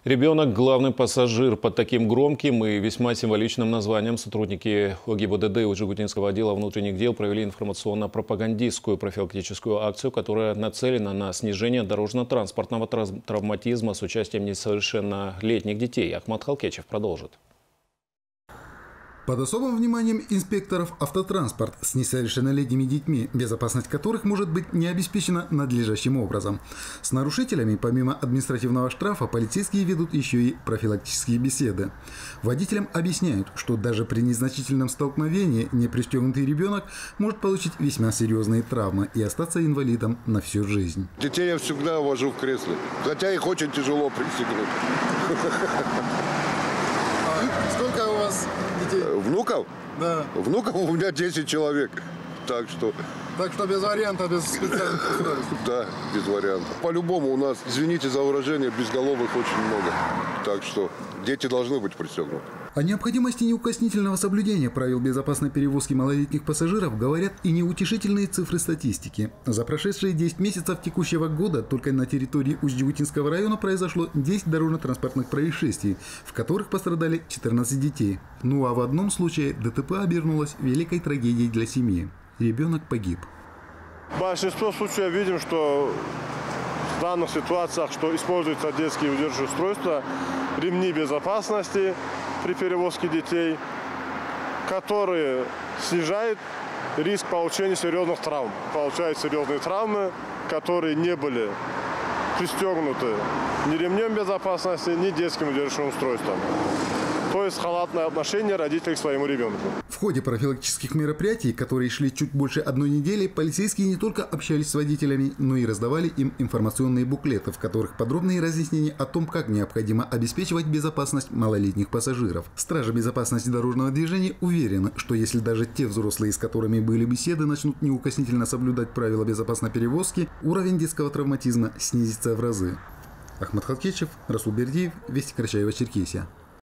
Ребенок – главный пассажир. Под таким громким и весьма символичным названием сотрудники ОГИБДД Уджигутинского отдела внутренних дел провели информационно-пропагандистскую профилактическую акцию, которая нацелена на снижение дорожно-транспортного травматизма с участием несовершеннолетних детей. Ахмат Халкечев продолжит. Под особым вниманием инспекторов автотранспорт с несовершеннолетними детьми, безопасность которых может быть не обеспечена надлежащим образом. С нарушителями, помимо административного штрафа, полицейские ведут еще и профилактические беседы. Водителям объясняют, что даже при незначительном столкновении непристегнутый ребенок может получить весьма серьезные травмы и остаться инвалидом на всю жизнь. Детей я всегда вожу в кресле, хотя их очень тяжело пристегнуть. Сколько у вас детей? Внуков? Да. Внуков у меня 10 человек. Так что без варианта, без специальных устройств. Да, без вариантов. По-любому у нас, извините за выражение, безголовых очень много. Так что дети должны быть пристегнуты. О необходимости неукоснительного соблюдения правил безопасной перевозки малолетних пассажиров говорят и неутешительные цифры статистики. За прошедшие 10 месяцев текущего года только на территории Усть-Джигутинского района произошло 10 дорожно-транспортных происшествий, в которых пострадали 14 детей. Ну а в одном случае ДТП обернулось великой трагедией для семьи. Ребенок погиб. В большинстве случаев видим, что в данных ситуациях, что используются детские удерживающие устройства, ремни безопасности при перевозке детей, которые снижают риск получения серьезных травм. Получают серьезные травмы, которые не были пристегнуты ни ремнем безопасности, ни детским удерживающим устройством. То есть халатное отношение родителей к своему ребенку. В ходе профилактических мероприятий, которые шли чуть больше одной недели, полицейские не только общались с водителями, но и раздавали им информационные буклеты, в которых подробные разъяснения о том, как необходимо обеспечивать безопасность малолетних пассажиров. Стражи безопасности дорожного движения уверены, что если даже те взрослые, с которыми были беседы, начнут неукоснительно соблюдать правила безопасной перевозки, уровень детского травматизма снизится в разы. Ахмат Халкечев, Расул Бердиев, Вести Карачаево-Черкесия.